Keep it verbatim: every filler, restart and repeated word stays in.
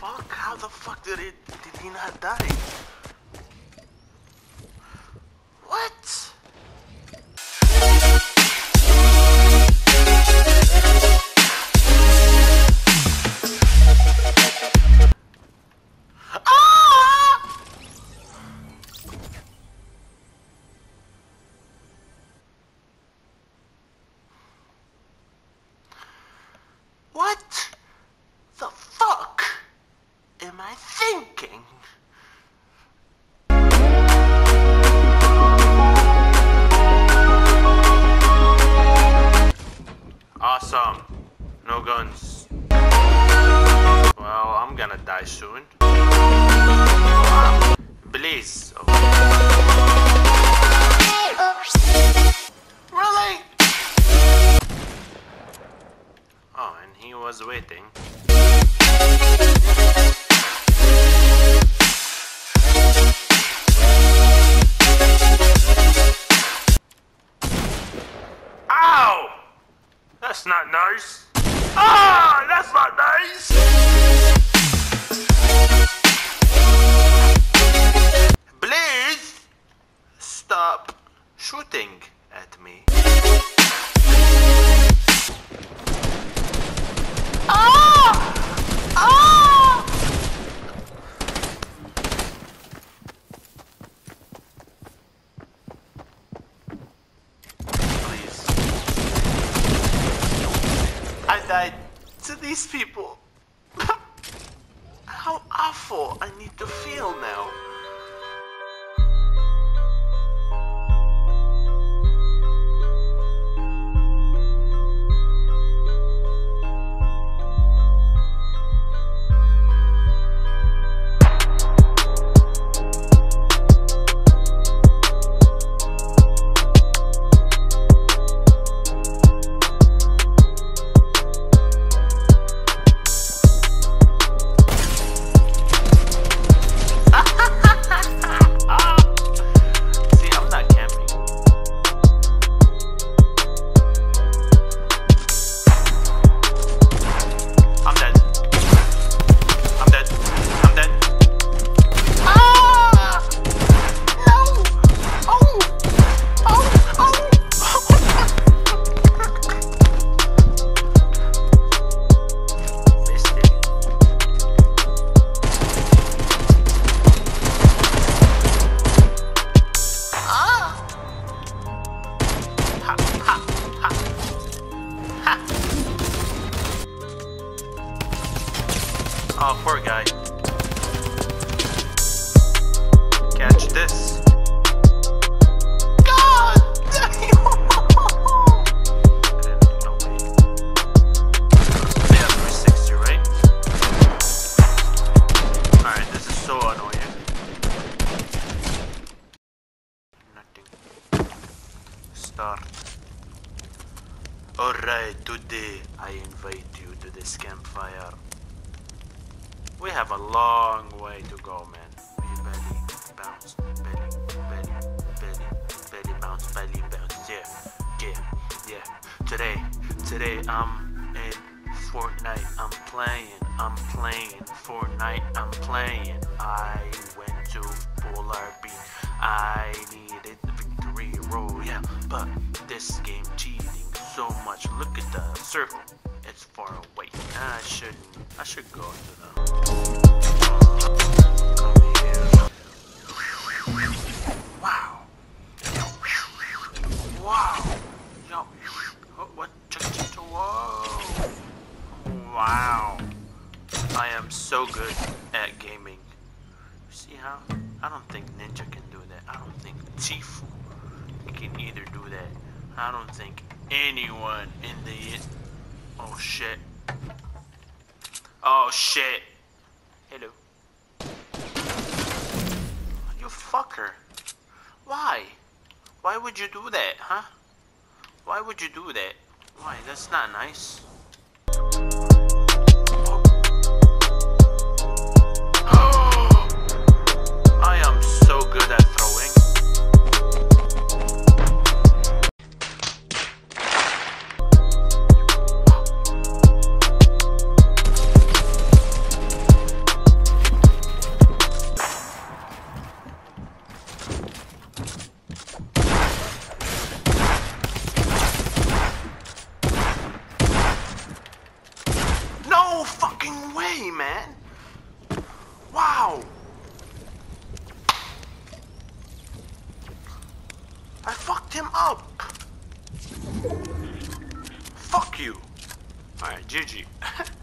fuck? How the fuck did it did he not die? What? Ah! What the fuck am I thinking? Awesome. No guns. Well, I'm gonna die soon. Please. Oh. Really? Oh, and he was waiting. Ow! That's not nice. Ah, that's not nice. Please stop shooting at me. Ah! Ah! Please. I died to these people. How awful I need to feel now. Oh, poor guy. Catch this. God damn! No way. They have three sixty, right? Alright, this is so annoying. Nothing. Start. Alright, today I invite you to this campfire. We have a long way to go, man. Belly bounce, belly, belly, belly, belly bounce, belly bounce. Yeah, yeah, yeah. Today, today I'm in Fortnite. I'm playing, I'm playing Fortnite. I'm playing. I went to Polar Beach. I needed the victory royale, but this game cheating so much. Look at the circle. It's far away. I shouldn't. I should go to the. Come here. Wow. Wow. Yo. What? Whoa. Wow. I am so good at gaming. See how? I don't think Ninja can do that. I don't think Tifu can either do that. I don't think anyone in the. Oh shit. Oh shit. Hello. You fucker. Why? Why would you do that, huh? Why would you do that? Why? That's not nice. I am so good at throwing. up! Fuck you! Alright, G G.